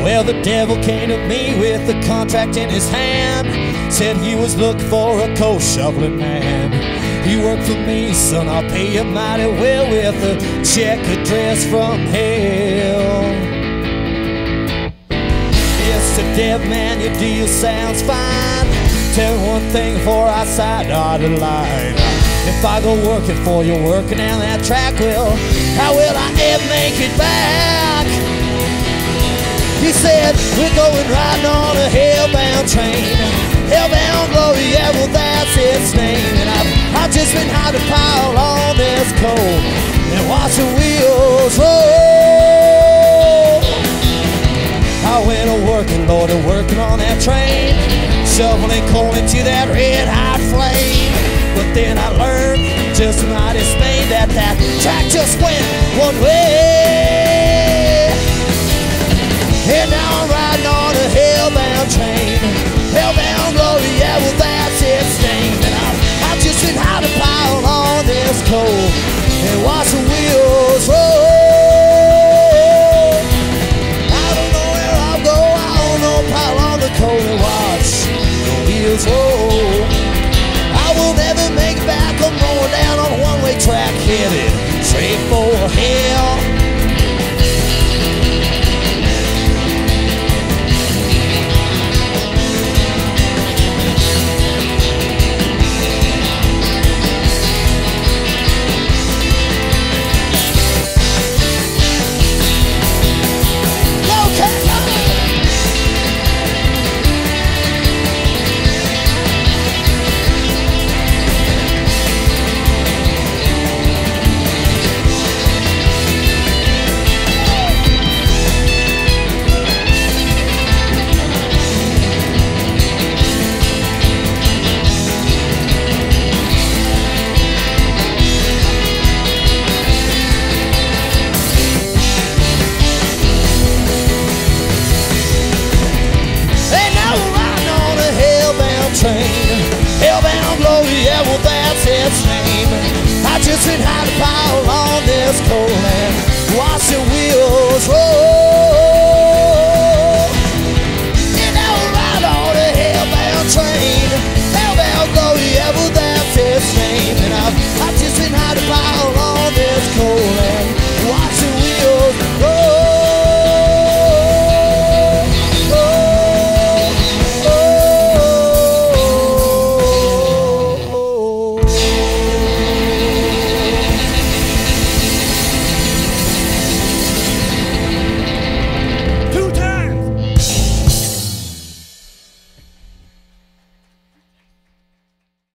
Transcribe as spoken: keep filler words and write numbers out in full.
Well, the devil came to me with a contract in his hand, said he was looking for a coal shoveling man. You work for me, son, I'll pay you mighty well with a check addressed from hell. Mister Dev Man, your deal sounds fine. Tell me one thing before I sign dotted line. If I go working for you, working down that track, well, how will I ever make it back? He said, we're going riding on a hellbound train. Hellbound Glory, yeah, well, that's its name. And I've, I've just been hired to pile on this coal and watch the wheels roll. I went a working, Lord, a working on that train, shoveling coal into that red hot flame. But then I learned just the mightiest thing, that that track just went one way. And now I'm riding on a hellbound train. Hellbound Glory, yeah, well, that's its name. And I've, I've just been hired to pile on this coal and watch the wheels roll. I don't know where I'll go, I don't know, pile on the coal and watch the wheels roll. I will never make it back, I'm going down on a one-way track, headed straight for hell. Hellbound Glory, yeah, well, that's its name. I just been hired to pile on